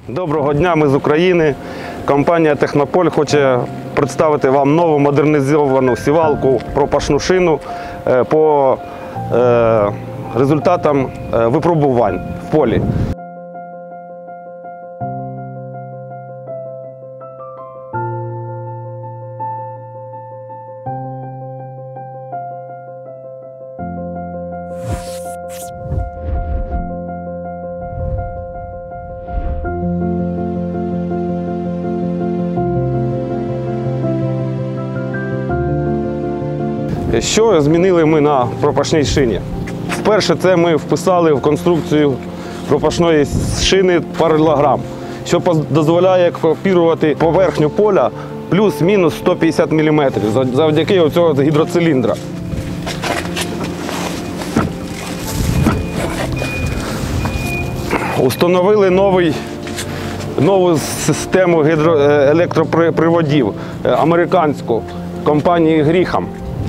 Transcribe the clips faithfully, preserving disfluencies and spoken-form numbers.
Доброго дня, ми з України. Компанія Технополь хоче представити вам нову модернізовану сівалку пропашну шину по результатам випробувань в полі. Що змінили ми на пропашній шині? Вперше це ми вписали в конструкцію пропашної шини паралелограм, що дозволяє копірувати поверхню поля плюс-мінус сто п'ятдесят міліметрів завдяки цього гідроциліндра. Установили новий, нову систему електроприводів американську компанії Гріхам.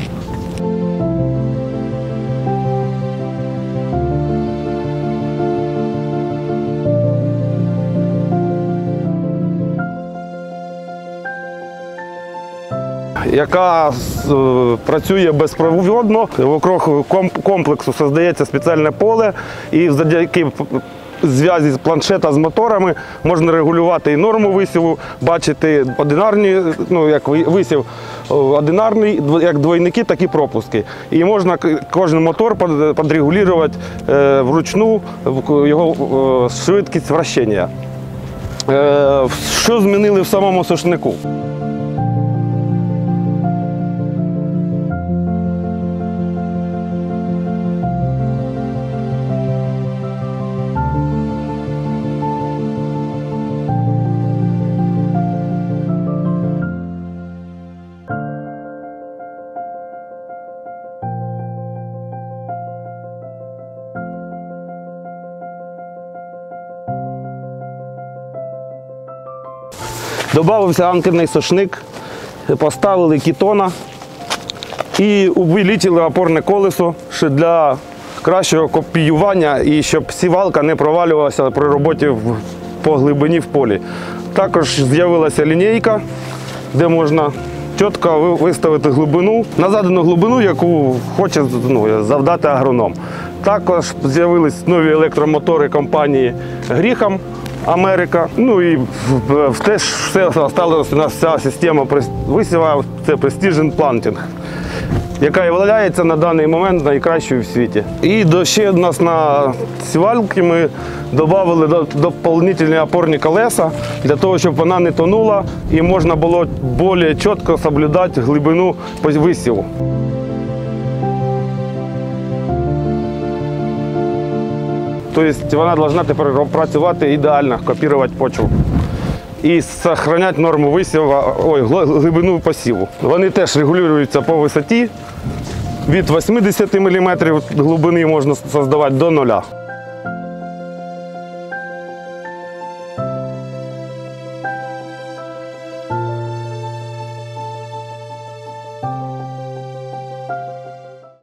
Яка працює безпроводно, вокруг комплексу створюється спеціальне поле, і завдяки зв'язі з планшета з моторами можна регулювати і норму висіву, бачити одинарні, ну як висів одинарний, як двойники, так і пропуски. І можна кожен мотор підрегулювати вручну його швидкість вращення. Що змінили в самому сушнику? Добавився анкерний сушник, поставили кетона і увеличили опорне колесо для кращого копіювання і щоб сівалка не провалювалася при роботі по глибині в полі. Також з'явилася лінійка, де можна чітко виставити глибину, на задану глибину, яку хоче ну, завдати агроном. Також з'явились нові електромотори компанії Гріхам Америка. Ну і теж все залишилася у нас вся система висіва, це Precision Planting, яка є на даний момент найкращою в світі. І до, ще у нас на сівалці ми додали доповнительні опорні колеса, для того, щоб вона не тонула і можна було більш чітко соблюдати глибину висіву. Тобто вона повинна тепер працювати ідеально, копірувати почву і зберігати норму висіву, ой, глибину посіву. Вони теж регулюються по висоті, від вісімдесят міліметрів глибини можна створювати до нуля.